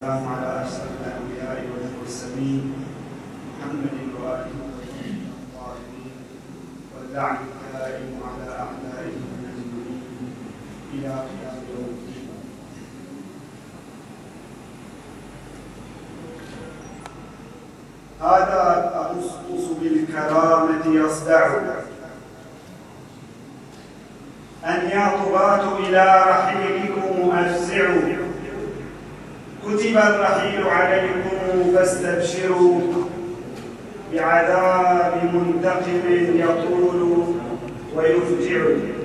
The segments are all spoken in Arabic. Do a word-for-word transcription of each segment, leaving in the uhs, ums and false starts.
السلام على أشرف الأنبياء والمرسلين محمد وآله الطاهرين واللعن الدائم على أعدائهم أجمعين إلى قيام يوم الدين. هذا أغسطس بالكرامة يصدع أن يا طغاة إلى رحيلكم أفزعوا، كتب الرحيل عليكم فاستبشروا بعذاب منتقم يطول ويفجع.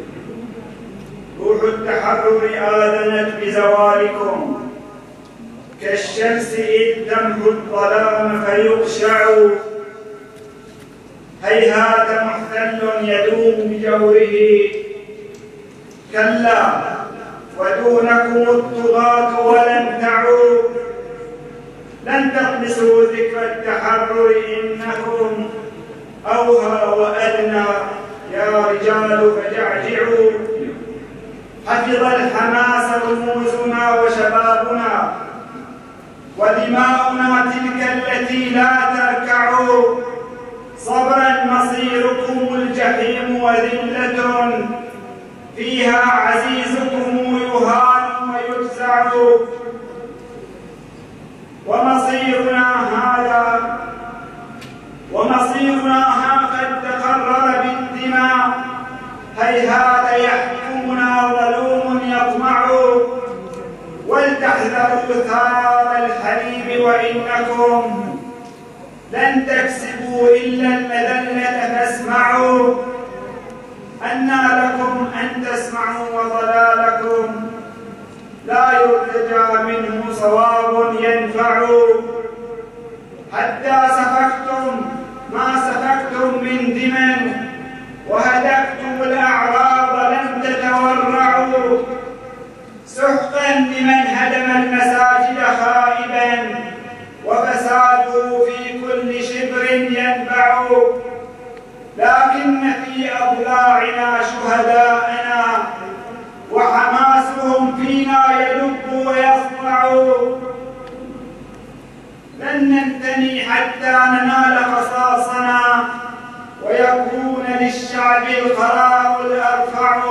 روح التحرر آذنت بزوالكم كالشمس إذ تمحو الظلام فيغشع. هيهات محتل يدوم بجوره، كلا ودونكم الطغاة ولن تعوا. لن تطمسوا ذكر التحرر إنكم أوهى وأدنى يا رجال فجعجعوا. حفظ الحماس رموزنا وشبابنا ودماؤنا تلك التي لا تركع. صبرا مصيركم الجحيم وذلة فيها عزيزكم يهان ويجزع. ومصيرنا هذا ومصيرنا ها قد تقرر بالدماء. هيهات يحكمنا ظلوم يطمع. ولتحذروا ثار الحليب وإنكم لن تكسبوا إلا المذلة فاسمعوا. أنى لكم أن تسمعوا وضلالكم لا يرتجى منه صواب ينفع. حتى سفكتم ما سفكتم من دم وهدكتم الأعراض لم تتورعوا. سحقا لمن هدم المساجد خائبا وفساده في كل شبر ينبع. لكن في أضلاعنا شهداءنا وحماسهم فينا يدب ويصنع. لن ننتني حتى ننال قصاصنا ويكون للشعب القرار الأرفع.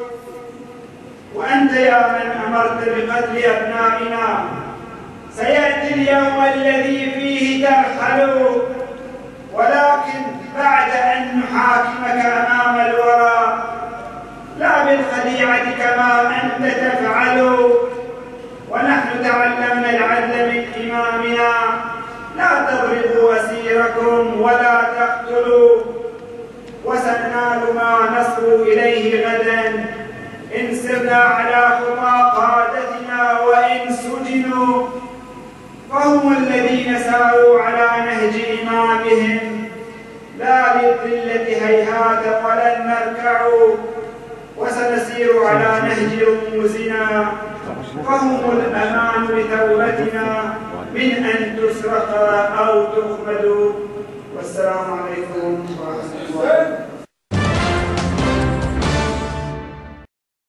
وأنت يا من أمرت بقتل أبنائنا سيأتي اليوم الذي فيه ترحل. ولكن بعد أن نحاكمك أمام الورى لا بالخديعة كما أنت تفعل. ونحن تعلمنا العدل من إمامنا لا تضربوا أسيركم ولا تقتلوا. وسننال ما نصبوا إليه غدا إن سرنا على خطى قادتنا وإن سجنوا. فهم الذين ساروا على نهج إمامهم لا للذلة هيهات ولن نركع. وسنسير على نهج رموزنا فهم الأمان لثورتنا من أن تسرق أو تخمد. والسلام عليكم